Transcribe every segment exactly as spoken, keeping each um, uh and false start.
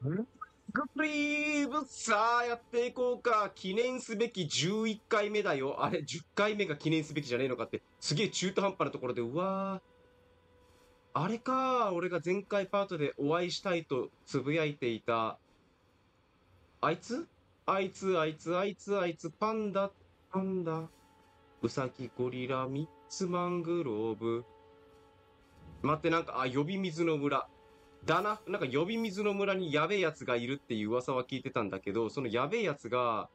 グリーブさあやっていこうか。記念すべきじゅういっかいめだよ。あれ、じゅっかいめが記念すべきじゃねえのかって。すげえ中途半端なところで、うわー。あれか。俺が前回パートでお会いしたいとつぶやいていた。あいつあいつ、あいつ、あいつ、あいつ、パンダ、パンダ。ウサギ、ゴリラ、ミッツ、マングローブ。待って、なんか、あ、呼び水の村。だな。なんか呼び水の村にやべえやつがいるっていう噂は聞いてたんだけど、そのやべえやつが、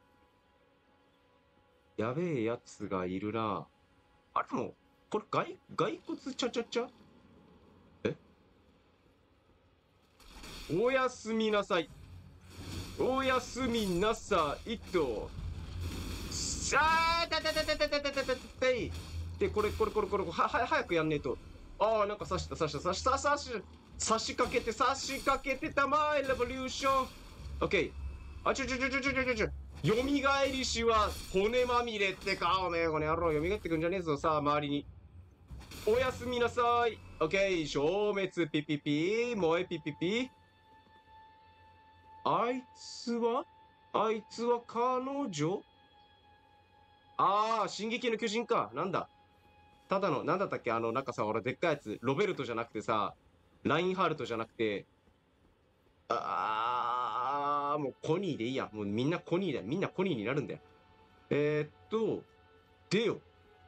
やべえやつがいるな。あれも、これ骸、骸骨チャチャチャえおやすみなさい。おやすみなさいと。さあ、たたたたたたたたたたい。で、これ、これ、これ、これ、は、は、早くやんねえと。ああ、なんか刺した、刺した、刺した、刺し、刺しかけて、刺しかけてたまえ、レボリューション。オッケー。あ、ちょちょちょちょちょちょちょ。よみがえりしは骨まみれってか、おめえ、この野郎、よみがえってくんじゃねえぞ、さあ、周りに。おやすみなさい。オッケー、消滅、ピピピ、萌えピピピ。あいつはあいつは彼女ああ、進撃の巨人か。なんだ。ただの、なんだったっけあの、なんかさ、俺、でっかいやつ、ロベルトじゃなくてさ、ラインハルトじゃなくて、あー、もうコニーでいいや。もうみんなコニーだよ。みんなコニーになるんだよ。えー、っと、でよ。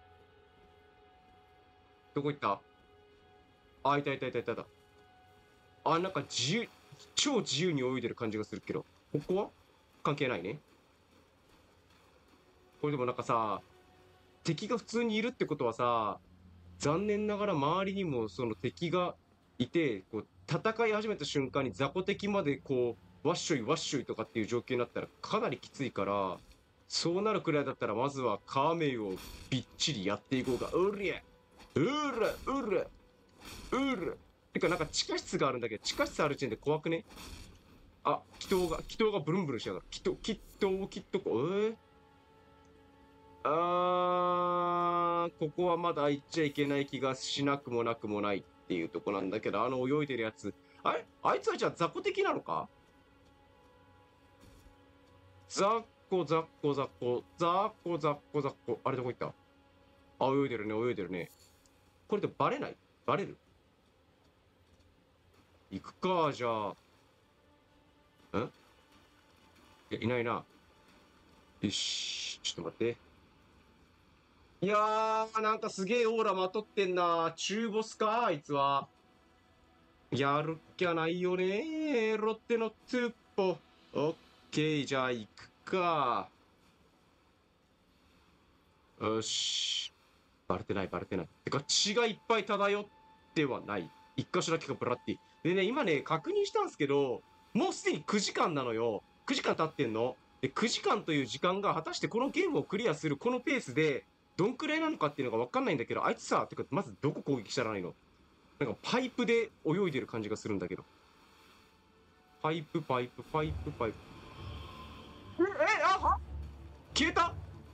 どこ行ったあ、いたいたいたいたいた。あ、なんか自由、超自由に泳いでる感じがするけど。ここは関係ないね。これでもなんかさ、敵が普通にいるってことはさ、残念ながら周りにもその敵がいて、こう、戦い始めた瞬間に雑魚敵までこう、わっしょいわっしょいとかっていう状況になったらかなりきついから、そうなるくらいだったらまずはカーメイをびっちりやっていこうか。うりゃうらうらうらてかなんか地下室があるんだけど、地下室ある時点で怖くねあ、祈祷が、祈祷がブルンブルンしやがる。祈祷、祈祷、祈祷、えー、あー、ここはまだ行っちゃいけない気がしなくもなくもないっていうとこなんだけど、あの泳いでるやつ。あれあいつはじゃあ雑魚的なのか雑魚、雑魚、雑魚、雑魚、雑魚、雑魚。あれどこ行ったあ、泳いでるね、泳いでるね。これでバレないバレる行くか、じゃあ。んいや、いないな。よし、ちょっと待って。いやー、なんかすげえオーラまとってんな。中ボスか、あいつは。やるっきゃないよねロッテのトゥッポ。オッケー、じゃあ行くか。よし。バレてない、バレてない。てか、血がいっぱい漂ってはない。一箇所だけがブラッティ。でね、今ね、確認したんですけど、もうすでにくじかんなのよ。くじかん経ってんの。で、くじかんという時間が果たしてこのゲームをクリアするこのペースで、どんくらいなのかっていうのがわかんないんだけど、あいつさ、てか、まずどこ攻撃したらいいのなんかパイプで泳いでる感じがするんだけど。パイプ、パイプ、パイプ、パイプ。え、え、あ、は消えた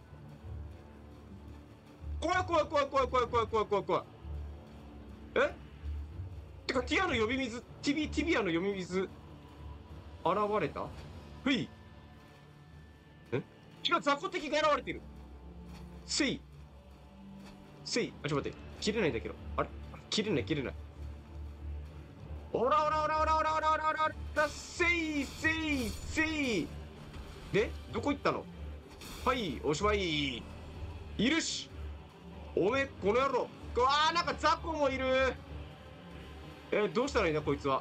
怖い怖い怖い怖い怖い怖い怖い怖い怖い。えてか、ティアの呼び水、ティビ、ティビアの呼び水、現れたふい。え違う、雑魚敵が現れてる。せい。せい。あ、ちょっと待って。切れないんだけど。あれ切れない、切れない。オラオラオラオラオラオラオラオラオラせいせいせいで、どこ行ったのはい、おしまい。いるしおめえ、この野郎。うわー、なんか雑魚もいる。えー、どうしたらいいんだ、こいつは。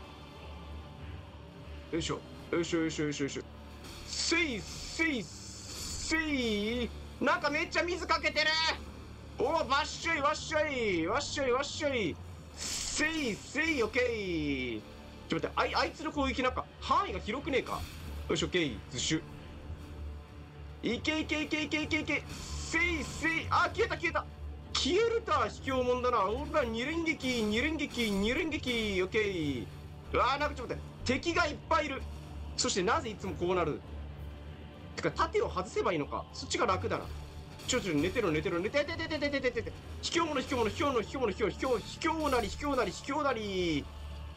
よいしょ。よいしょよいしょよいしょよいしょ。せいせいせいなんかめっちゃ水かけてるおわっしょいわっしょいわっしょいわっしょいせいせいオッケーちょっと待って、あい、あいつの攻撃なんか範囲が広くねえかよしオッケーズッシュいけいけいけいけいけいけせいせいあ、消えた消えた消えるた卑怯者だな俺ら二連撃二連撃二連撃オッケーうわーなんかちょっと待って敵がいっぱいいるそしてなぜいつもこうなるてか盾を外せばいいのかそっちが楽だなちょちょ寝てろ寝てろ寝ててててててててて卑怯者卑怯者卑怯者卑怯者卑怯卑怯卑怯なり卑怯なり卑怯なり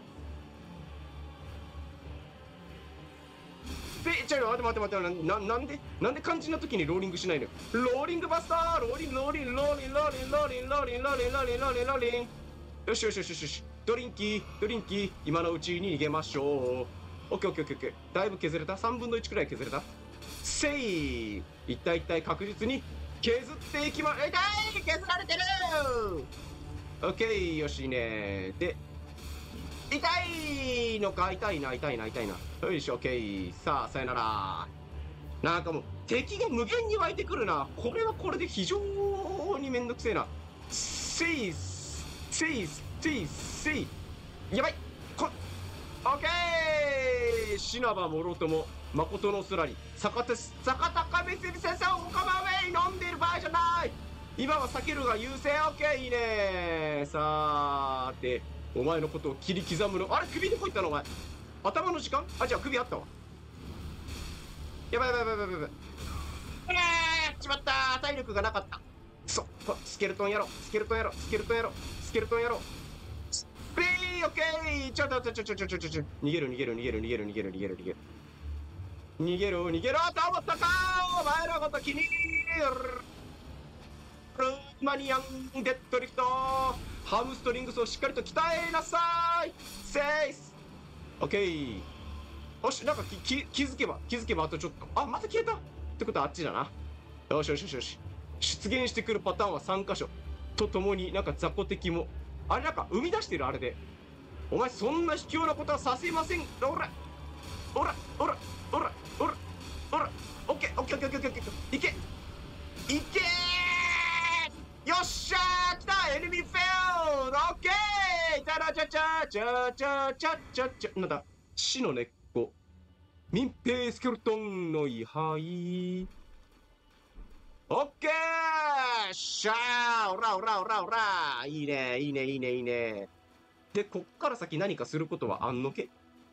で、ちょ、待って待って待って、な、なんで、なんで肝心な時にローリングしないの？ローリングバスター、ローリング、ローリング、ローリング、ローリング、ローリング、ローリング、ローリング、ローリング、ローリング、ローリング。よしよしよしよしよし。ドリンキー、ドリンキー、今のうちに逃げましょう。オッケーオッケーオッケーオッケー。だいぶ削れた？ さんぶんのいちくらい削れた？せい！いったいったい確実に削っていきま、痛い！削られてる！オッケー、よしね。で、痛いのか？痛いな、痛いな、痛いな。よいしょ、オッケー。さあ、さよなら。なんかもう、敵が無限に湧いてくるな。これはこれで非常にめんどくせえな。せい、せい、せい、せい。やばい！こオッケー！死なばもろとも、誠のすらり。坂手、坂高め先生をおかまウェイ飲んでいる場合じゃない！今は避けるが優勢。オッケー、いいね。さーて、お前のことを切り刻むの。あれ、首どこ行ったのお前。頭の時間？あ、じゃあ首あったわ。やばいやばいやばいやばいやばい。えー、やっちまった。体力がなかった。そ、スケルトンやろう。スケルトンやろう。スケルトンやろう。スケルトンやろう。ピー、オッケー。ちょっとちょちょちょちょちょちょちょ。逃げる逃げる逃げる逃げる逃げる逃げる逃げる。逃げろ逃げろと思ったか。お前のこと気に入る。マニアンデッドリフト。ハムストリングスをしっかりと鍛えなさい。セース。オッケー。よし、なんかき気づけば、気づけばあとちょっと。あ、また消えたってことはあっちだな。よしよしよしよし。出現してくるパターンはさん箇所。とともになんか雑魚敵も。あれなんか生み出してるあれで。お前そんな卑怯なことはさせません。おらおらおらおらおらおらオッケーオッケーオッケーオッケーオッケーいけいけーよっしゃー来たエネミーフェルドオッケーチャラチャチャチャチャチャチャチャなんだ死の根っこ民兵スケルトンの位牌オッケーしゃーおらおらおらおらいいねいいねいいねいいねでこっから先何かすることはあんのけ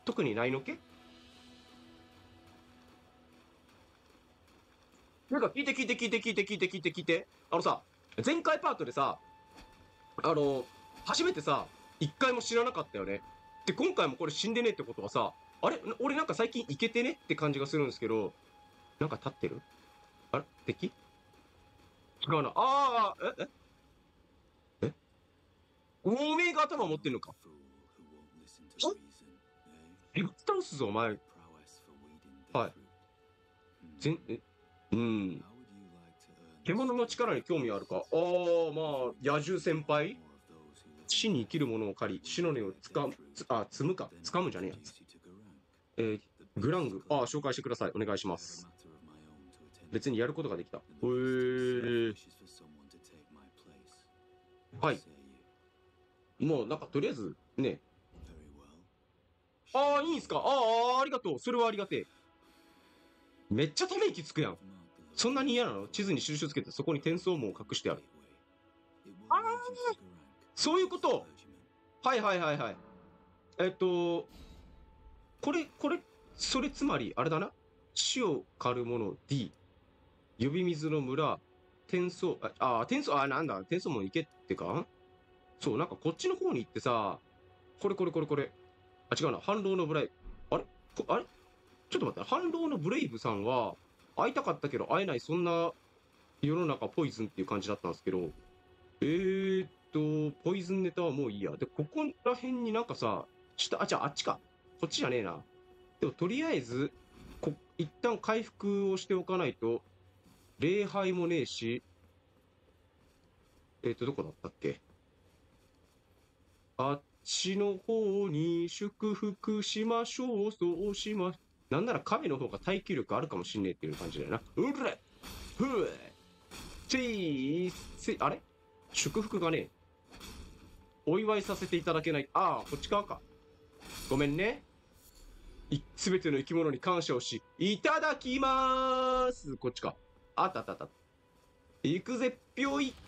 特にないのけ？なんか聞いて聞いて聞いて聞いて聞いて聞いて聞いて。あのさ、前回パートでさ、あの、初めてさ、一回も知らなかったよね。で、今回もこれ死んでねってことはさ、あれ俺なんか最近イケてねって感じがするんですけど、なんか立ってる？あれ敵？違うな。ああ、え、え、えおめえが頭持ってんのか？え、倒すぞ、お前。はい。全、え、うん。獣の力に興味あるか？ああ、まあ、野獣先輩死に生きるものを借り、死の根をつかむ、つあ、積むか。掴むんじゃねえやつ。えー、グラング。ああ、紹介してください。お願いします。別にやることができた。へえー。はい。もう、なんか、とりあえず、ね。ああ、いいんすか？ああ、ありがとう。それはありがてえ。めっちゃため息つくやん。そんなに嫌なの？地図に印つけてそこに転送網を隠してある。ああ、そういうこと。はいはいはいはい。えっと、これ、これ、それつまり、あれだな。死を狩る者 D。呼び水の村、転送、あ、あ、転送、あ、なんだ、転送網行けってか？そう、なんかこっちの方に行ってさ、これこれこれこれ。あ、違うな。反動のブレイブ。あれこあれちょっと待って。反動のブレイブさんは、会いたかったけど会えない、そんな世の中ポイズンっていう感じだったんですけど、えーっと、ポイズンネタはもういいや。で、ここら辺になんかさ、下、あ、じゃああっちか。こっちじゃねえな。でもとりあえず、こ、一旦回復をしておかないと、礼拝もねえし、えーっと、どこだったっけ？あっちの方に祝福しましょう、そうしま、なんなら神の方が耐久力あるかもしんねえっていう感じだよな。うれふぅせいせい、あれ祝福がねえ。お祝いさせていただけない。ああ、こっち側か。ごめんね。すべての生き物に感謝をし、いただきまーす。こっちか。あったあったあった。行くぜ、ぴょいって、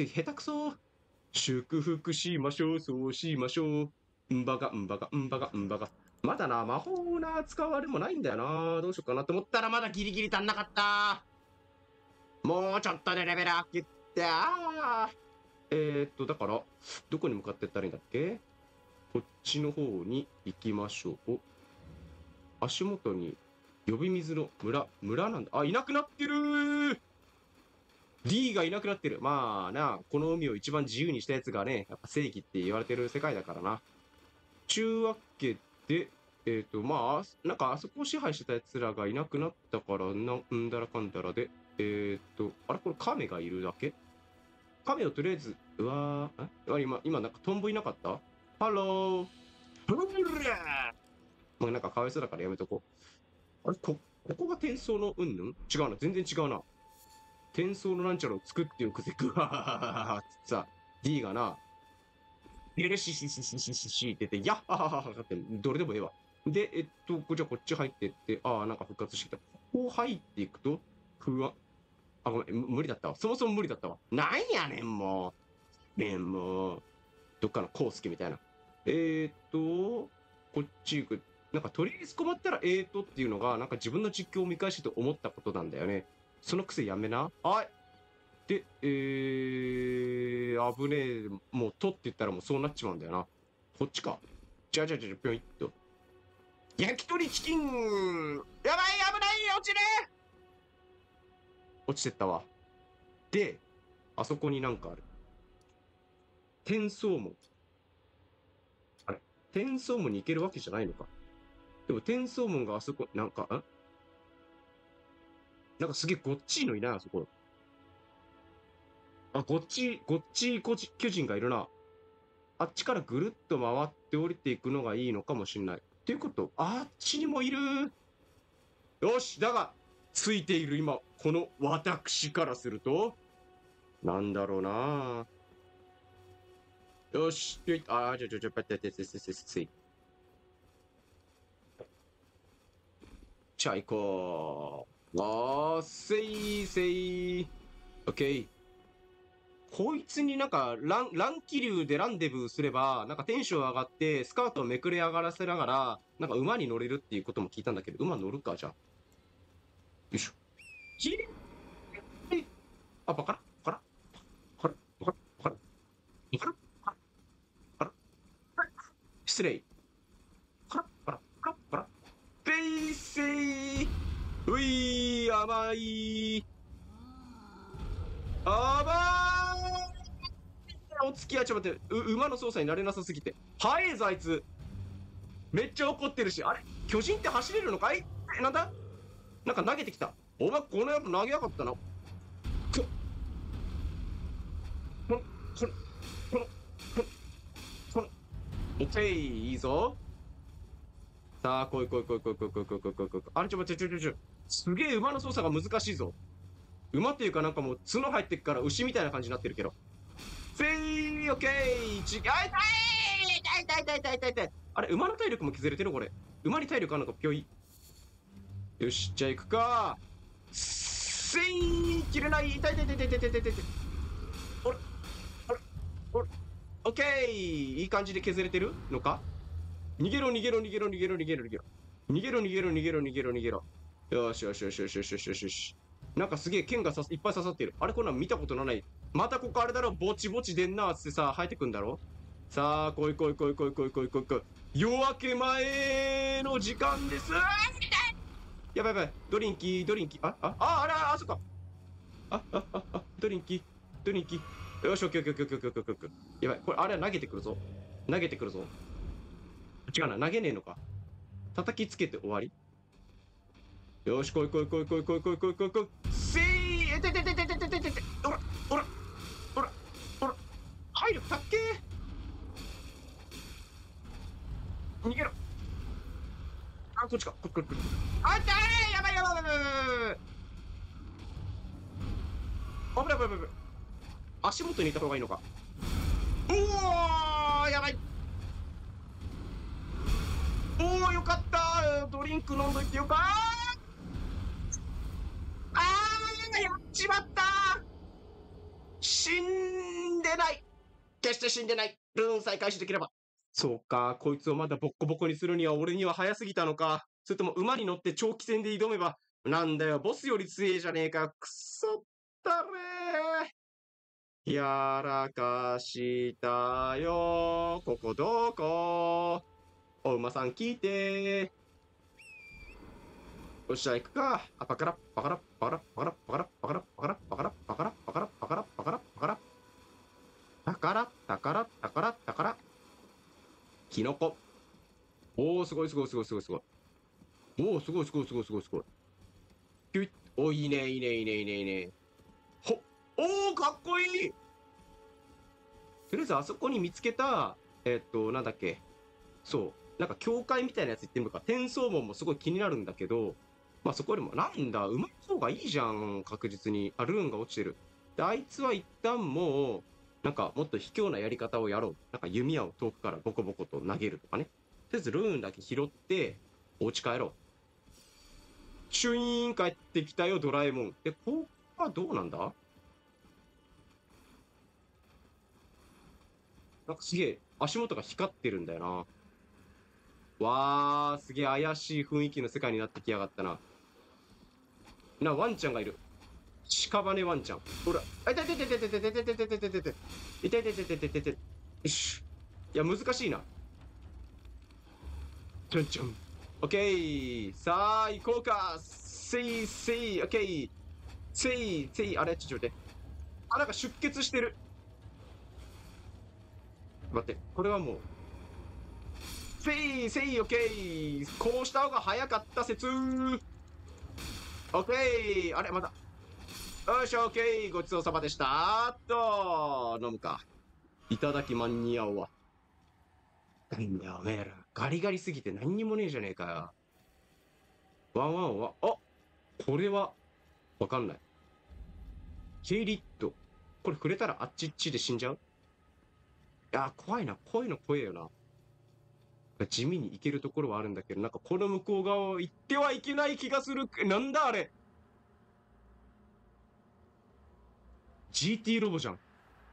下手くそ。祝福しましょう、そうしましょう。んばが、んばが、んばが、んばが。まだな、魔法な使われもないんだよな。どうしようかなと思ったらまだギリギリ足んなかった。もうちょっとでレベル上げて、あー。えー、っと、だから、どこに向かってったらいいんだっけ？こっちの方に行きましょう。足元に呼び水の村、村なんだ。あ、いなくなってるー !D がいなくなってる。まあな、この海を一番自由にしたやつがね、やっぱ正義って言われてる世界だからな。ちゅうわけで、えっ、ー、と、まあ、なんかあそこを支配してた奴らがいなくなったから、なんだらかんだらで、えっ、ー、と、あれこれ亀がいるだけ？亀をとりあえず、うわー、あ今、今なんかトンボいなかった？ハロー。ブルラーもうなんかかわいそうだからやめとこう。あれこ、ここが転送のうんぬん違うな。全然違うな。転送のなんちゃらを作っておくぜ。ぐわははははさ、D がな、ビルシシシシシシシって言って、やっははははって、どれでもええわ。で、えっと、じゃあこっち入ってって、ああ、なんか復活してきた。こう入っていくと、不安。あ、ごめん、無理だったわ。そもそも無理だったわ。なんやねん、もう。ねん、もう。どっかのコウスケみたいな。えーっと、こっち行く。なんかとりあえず困ったら、えーっとっていうのが、なんか自分の実況を見返してて思ったことなんだよね。その癖やめな。はい。で、えー、危ねえ。もう、とって言ったらもうそうなっちまうんだよな。こっちか。じゃあじゃあじゃあ、ぴょいっと。焼き鳥チキンやばい危ない落ちる落ちてったわ。で、あそこになんかある。転送門。あれ転送門に行けるわけじゃないのか。でも転送門があそこ、なんか、んなんかすげえごっちいのいないあそこ。あ、ごっちい、ごっちい巨人がいるな。あっちからぐるっと回って降りていくのがいいのかもしんない。っていうこと、あっちにもいる。よし、だが、ついている今、この私からすると、なんだろうなよし、よい、あー、ちょちょちょ、待って、待って、待って、待って、じゃあ行こう。あー、せいせい。オッケー。 こいつになんか乱、乱気流でランデブーすれば、なんかテンション上がって、スカートをめくれ上がらせながら、なんか馬に乗れるっていうことも聞いたんだけど、馬乗るか、じゃあ。よいしょ。ひえあ、バカラバカラバカラバカラバカラバカラバカラバカラ失礼。バカラバカラバカラバカラベイセーういー、甘い甘いお付き合い、ちょっと待って、う馬の操作になれなさすぎて。早いぞ、あいつ。めっちゃ怒ってるし、あれ巨人って走れるのかいえ、なんだなんか投げてきた。お前、この野郎投げやがったな。こ、この、この、この、この、この、オッケー、いいぞ。さあ、来い来い来い来い来い来い来い来い来い来い。あれ、ちょ、待って、ちょ、ちょ、ちょ。すげえ馬の操作が難しいぞ。馬っていうかなんかもう角入ってっから牛みたいな感じになってるけど。せい、オッケー、ち、あ、痛い痛い痛い痛い痛い痛い。あれ、馬の体力も削れてるこれ。馬に体力あるのか、ぴょい。よし、じゃあ行くか。せい、切れない。痛い痛い痛い痛い痛い痛い痛い痛い。おれ、あれ、おれ、オッケー、いい感じで削れてるのか。逃げろ逃げろ逃げろ逃げろ逃げろ逃げろ。逃げろ逃げろ逃げろ逃げろ逃げろ。よしよしよしよしよしよしよしよし。なんかすげえ剣がさいっぱい刺さってる。あれこんなん見たことのない。またここあれだろ、ぼちぼちでんなーってさ、生えてくんだろ。さあ、来い来い来い来い来い来い来い来い。夜明け前の時間です。やばいやばい。ドリンキー、ドリンキー。あ、あ、あ、あれ、あ、そっか。あ、あ、あ、あ、ドリンキー、ドリンキー。よし、オッケーオッケーオッケーオッケーオッケーオッケー。やばい。これ、あれは投げてくるぞ。投げてくるぞ。違うな、投げねえのか。叩きつけて終わり。よし、来い来い来い来い来い来い来い来い来い。せいえててててててててて。おら、おら、おら、おら。入る、たっけー。逃げろ。あ、こっちか。こっちこっちこっち。あったーやばいやばいやばいやばいやばいやばい。危ない危ない危ない危ない。足元にいた方がいいのか。おおやばい。おおよかったドリンク飲んどいてよかあーやっちまった死んでない決して死んでないルーン再開始できれば。そうか、こいつをまだボッコボコにするには俺には早すぎたのか。それとも馬に乗って長期戦で挑めば。なんだよ、ボスより強えじゃねえか。くそったれー。やらかしたよ。ここどこお馬さん聞いてよっしゃ、行くか。あ、パカラッ、パカラッ、パカラッ、パカラッ、パカラッ、パカラッ、パカラッ、パカラッ、パカラッ、パカラッ、パカラッ、パカラッ、パカラッ、タカラッ、タカラッ、タカラッ、タカラッ、キノコ。おー、すごいすごいすごいすごいすごい。おー、すごいすごいすごいすごいすごい。キュイッ、おー、いいね、いいね、いいね、いいね、いいね。ほ、おー、かっこいいとりあえずあそこに見つけた、えっと、なんだっけ。そう、なんか教会みたいなやつ行ってみるか。転送門もすごい気になるんだけど、まあそこよりも、なんだ、馬の方がいいじゃん、確実に。あ、ルーンが落ちてる。で、あいつは一旦もう、なんかもっと卑怯なやり方をやろう。なんか弓矢を遠くからボコボコと投げるとかね。とりあえずルーンだけ拾って、お家帰ろう。シュイーン帰ってきたよ、ドラえもん。で、ここはどうなんだなんかすげえ、足元が光ってるんだよな。わー、すげえ怪しい雰囲気の世界になってきやがったな。な、ワンちゃんがいる。屍ワンちゃん。ほら。あ、いたいたいたいたいたいたいたいたいたいたいたいたいたいたいたいたいたいたよし。いや、難しいな。ちょんちょん。オッケー。さあ、行こうか。せいせい、オッケー。せいせい、あれ、ちょっと待って。あ、なんか出血してる。待って、これはもう。せいせい、オッケー。こうした方が早かった説。オッケー。あれ、まだ。よし、オッケー。ごちそうさまでした。っと、飲むか。いただきまんにゃおわ。なんだよ、おめえら。ガリガリすぎて何にもねえじゃねえかよ。ワンワンは、あこれは、わかんない。ケイリット。これ触れたらあっちっちで死んじゃういや、怖いな。こういうの怖えよな。地味に行けるところはあるんだけど、なんかこの向こう側を行ってはいけない気がする。なんだあれ ?ジーティー ロボじゃん。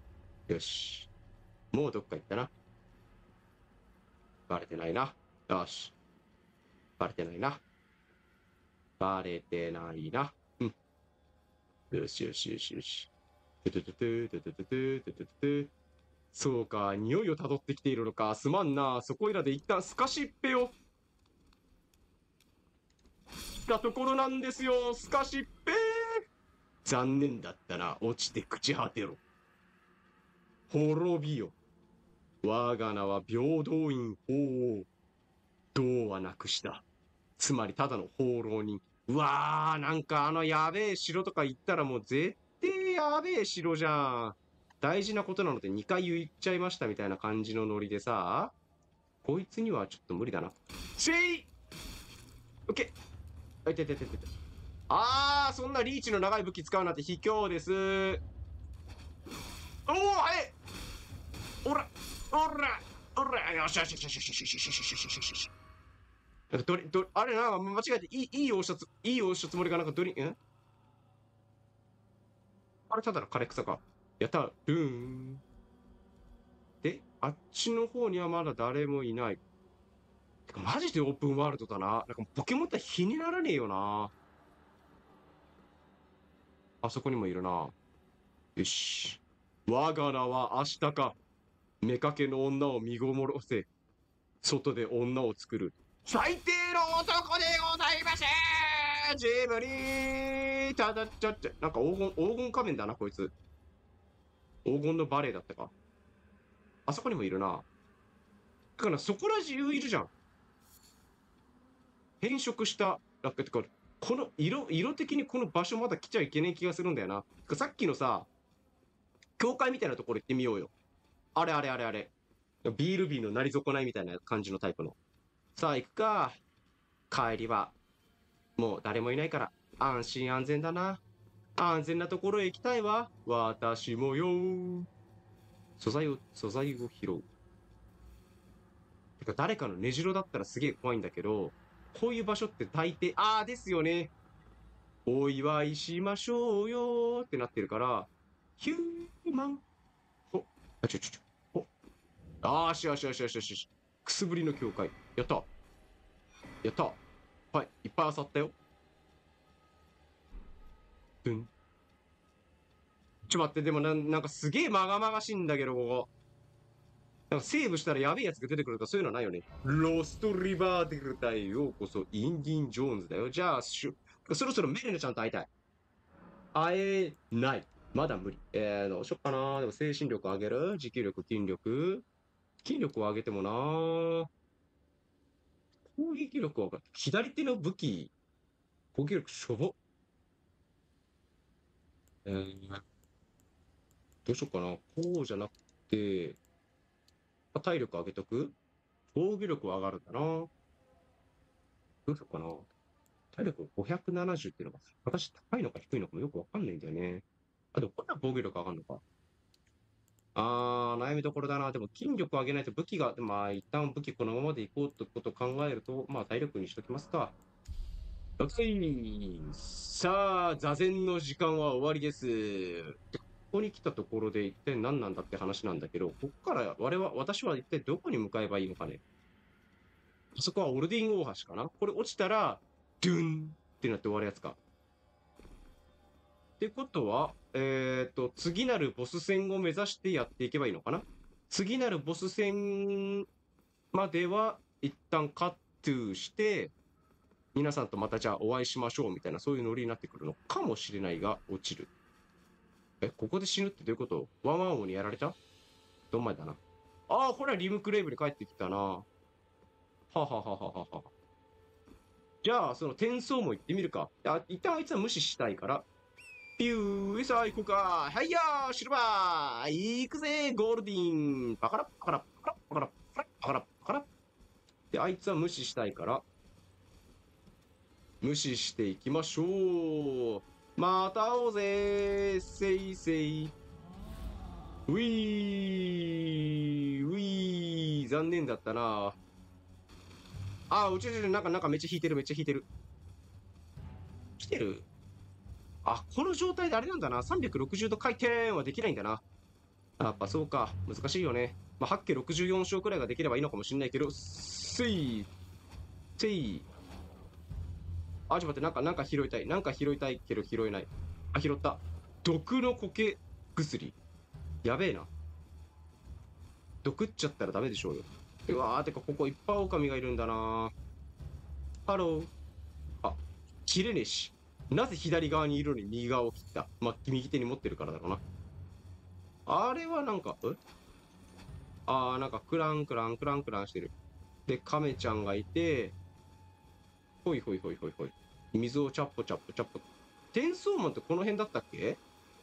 よし。もうどっか行ったな。バレてないな。よし。バレてないな。バレてないな。うん。よしよしよしよし。トゥトゥトゥトゥトゥトゥトゥトゥトゥトゥトゥ。そうか、匂いを辿ってきているのか。すまんな。そこいらで一旦スカシッペを。来たところなんですよ。スカシッペ。残念だったな。落ちて朽ち果てろ。滅びよ。我が名は平等院法王。銅はなくした。つまりただの放浪人。うわー、なんかあのやべえ城とか行ったらもう絶対やべえ城じゃん。大事なことなのでにかい言っちゃいましたみたいな感じのノリでさ、こいつにはちょっと無理だな。シェイオッケー。あ、いててててて。あー、そんなリーチの長い武器使うなんて卑怯です。おー、はい。おら、おら、おら、よしよしよしよしよしよしよしよしよしよしよし。なんかどれ、どれ、あれな、間違えて、いい、いい押したつ、いい押したつもりが、なんかどれ、んあれ、ただの枯れ草か。やった、ルーン。で、あっちの方にはまだ誰もいない。てか、マジでオープンワールドだな。なんかポケモンって比にならねえよな。あそこにもいるな。よし。我が名は明日か。妾の女を見ごもろせ。外で女を作る。最低の男でございますジブリただちょっと、なんか黄金、黄金仮面だな、こいつ。黄金のバレエだったか。あそこにもいるな。だからそこら中いるじゃん。変色したラッケットか、この色、色的にこの場所まだ来ちゃいけない気がするんだよな。さっきのさ、教会みたいなところ行ってみようよ。あれあれあれあれ。ビール瓶のなり損ないみたいな感じのタイプの。さあ行くか。帰りは、もう誰もいないから、安心安全だな。安全なところへ行きたいわ。私もよ。素材を、素材を拾う。てか誰かの根城だったらすげえ怖いんだけど、こういう場所って大抵、ああですよね。お祝いしましょうよーってなってるから、ヒューマン。お、あ、ちょちょちょ。お、あーしよしよしよしよしよし。くすぶりの教会。やった。やった。はい、いっぱい漁ったよ。ドゥン。ちょ待って、でもなん、なんかすげえまがまがしいんだけど、ここ。なんかセーブしたらやべえやつが出てくるとかそういうのはないよね。ロストリバーデルタへようこそ、インディン・ジョーンズだよ。じゃあ、しゅそろそろメレナちゃんと会いたい。会えない。まだ無理。えー、どうしよっかな。でも精神力上げる持久力、筋力。筋力を上げてもな。攻撃力を上げる。左手の武器、攻撃力しょぼ。えー、どうしよっかな。こうじゃなくて、体力上げとく。防御力は上がるんだな。どうしようかな。体力ごひゃくななじゅうっていうのが、私高いのか低いのかもよくわかんないんだよね。あ、でもこんな防御力上がるのか。あー、悩みどころだな。でも筋力を上げないと武器が、まあ一旦武器このままでいこうってことを考えると、まあ体力にしときますか。ろくせんさあ、座禅の時間は終わりです。ここに来たところで一体何なんだって話なんだけど、ここから我々、私は一体どこに向かえばいいのかね。あそこはオルディン大橋かな。これ落ちたら、ドゥンってなって終わるやつか。ってことは、えっと、次なるボス戦を目指してやっていけばいいのかな。次なるボス戦までは一旦カットゥーして、皆さんとまたじゃあお会いしましょうみたいな、そういうノリになってくるのかもしれないが、落ちる。 え、ここで死ぬってどういうこと？ワンワン王にやられた？どんまいだな。ああ、ほら、リムクレイブに帰ってきたな。はははははは。じゃあ、その転送も行ってみるか。あ、一旦あいつは無視したいから。ピュー、さあ行こうか。はいやー、シルバー行くぜ、ゴールディン。パカラッパカラッパカラッパカラッパカラッパカラッ。で、あいつは無視したいから、無視していきましょう。また会おうぜ、せいせい。ウィー、ウィー、残念だったな。あー、うちうち、なんか、なんかめっちゃ引いてる、めっちゃ引いてる。来てる？あ、この状態であれなんだな。さんびゃくろくじゅうど回転はできないんだな。やっぱそうか。難しいよね。まあ、はっけろくじゅうよん勝くらいができればいいのかもしれないけど、せい、せい。あ、ちょっと待って、なんか、なんか拾いたい。なんか拾いたいけど拾えない。あ、拾った。毒の苔薬。やべえな。毒っちゃったらダメでしょうよ。うわー、てかここいっぱい狼がいるんだな。ハロー。あ、切れねえし。なぜ左側にいるのに右側を切った？まあ、右手に持ってるからだろうな。あれはなんか、えあー、なんかクランクランクランクランしてる。で、カメちゃんがいて、ほいほいほいほいほい。水をチャッポチャッポチャッポ。転送マンってこの辺だったっけ？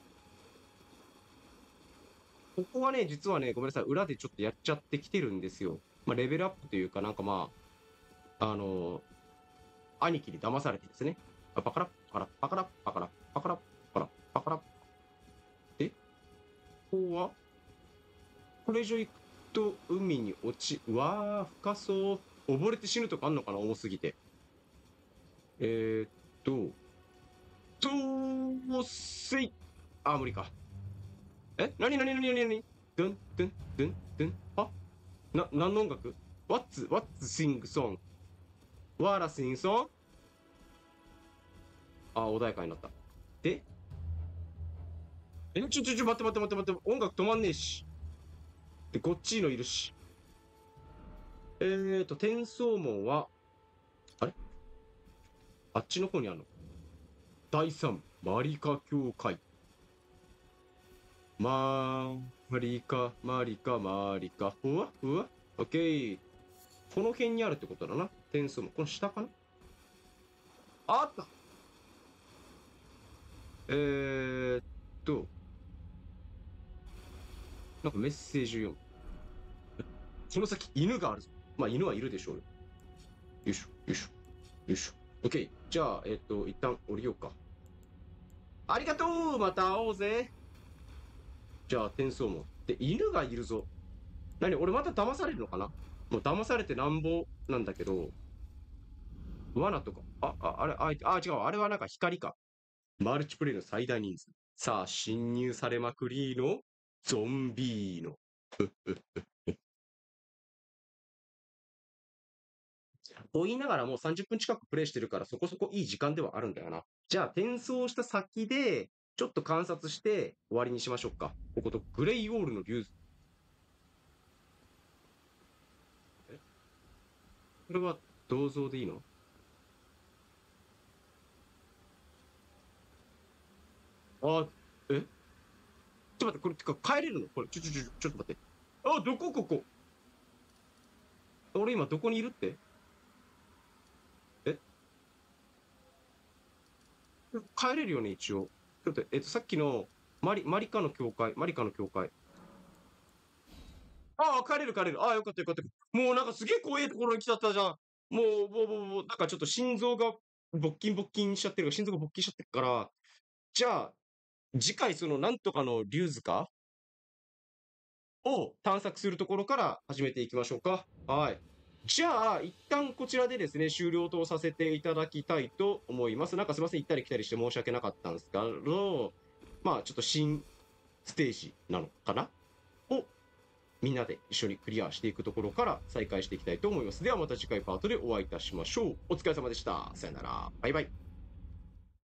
ここはね、実はね、ごめんなさい、裏でちょっとやっちゃってきてるんですよ。まあ、レベルアップというか、なんかまあ、あのー、兄貴に騙されてですね。パカラッパカラッパカラッパカラッパカラッパカラッパカラッ。え、ここはこれ以上行くと海に落ち、うわー、深そう。溺れて死ぬとかあんのかな、重すぎて。えー、っと、とーせい。あ、無理か。えなになになになになにドゥン、ドゥン、ドゥン、ドゥン。あな、何の音楽？ ?What's, what's sing song? わら sing song? あ、穏やかになった。でえ、ちょちょちょ、待って待って待って待って、音楽止まんねえし。で、こっちのいるし。えーと、転送門は、あれあっちの方にあるの？第三、マリカ教会。まーリカ、マリカ、マリカ。ふわふわオッケー。この辺にあるってことだな。転送門。この下かな？あった。えーっと、なんかメッセージ読む。その先、犬があるぞ。まあ、犬はいるでしょうよ。よいしょ、よいしょ、よいしょ。OK。じゃあ、えっと、一旦降りようか。ありがとうまた会おうぜじゃあ、転送門。で、犬がいるぞ。何俺また騙されるのかな？もう騙されてなんぼなんだけど、罠とか。あ、あ、あれ、あ、あ、違う。あれはなんか光か。マルチプレイの最大人数。さあ、侵入されまくりのゾンビーノ。と言いながらもうさんじゅっぷん近くプレイしてるからそこそこいい時間ではあるんだよな。じゃあ転送した先でちょっと観察して終わりにしましょうか。こことグレイオールの竜。えこれは銅像でいいの？あ、えちょっと待って、これ、てか帰れるのこれ、ちょちょちょ、ちょっと待って。あ、どこここ俺今どこにいるって？え帰れるよね、一応。ちょっと、えっと、さっきのマリ、マリカの教会、マリカの教会。ああ、帰れる帰れる。ああ、よかったよかった。もうなんかすげえ怖いところに来ちゃったじゃん。もう、もう、もう、もうなんかちょっと心臓が勃起勃起しちゃってるから、心臓が勃起しちゃってるから、じゃあ、次回そのなんとかの竜塚を探索するところから始めていきましょうか。はい。じゃあ、一旦こちらでですね、終了とさせていただきたいと思います。なんかすいません、行ったり来たりして申し訳なかったんですけど、まあ、ちょっと新ステージなのかなをみんなで一緒にクリアしていくところから再開していきたいと思います。ではまた次回パートでお会いいたしましょう。お疲れ様でした。さよなら。バイバイ。